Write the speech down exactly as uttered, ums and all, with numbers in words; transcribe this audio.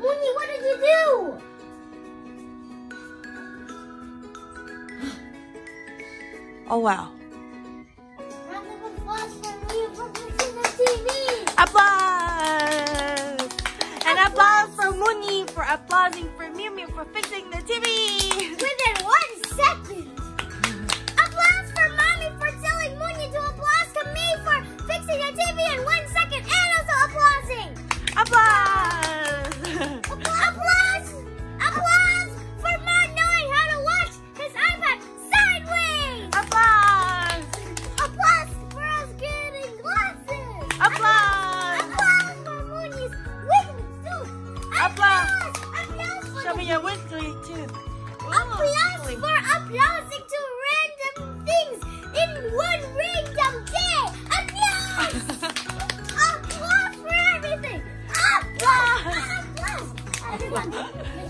Mooney, what did you do? Oh wow. Round of applause for me for fixing the T V. Applause! And applause for Mooney for applauding for Mew Mew for fixing the T V. Within one second. Applause for Mommy for telling Mooney to applause to me for fixing the T V in one second and also applauding. Applause! Applause! Applause for not knowing how to watch his iPad sideways. Applause! Applause for us getting glasses. Applause! Applause for Mooney's wiggly tooth. Applause! Applause for Show the me your wiggly tooth. Applause for applauding to random things in one random day. Applause! Applause for everything. Applause! Applause! Everyone,